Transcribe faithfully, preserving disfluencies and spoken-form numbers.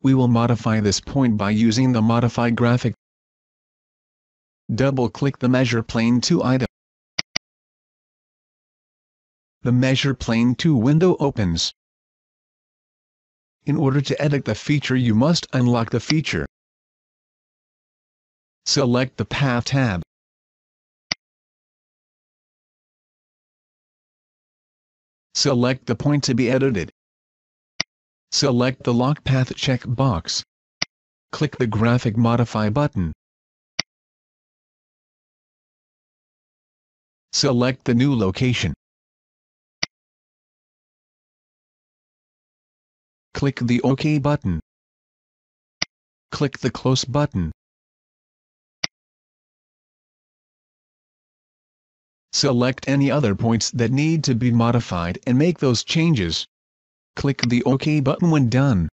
We will modify this point by using the Modify graphic. Double-click the Measure Plane two item. The Measure Plane two window opens. In order to edit the feature, you must unlock the feature. Select the Path tab. Select the point to be edited. Select the Lock Path checkbox. Click the Graphic Modify button. Select the new location. Click the OK button. Click the Close button. Select any other points that need to be modified and make those changes. Click the OK button when done.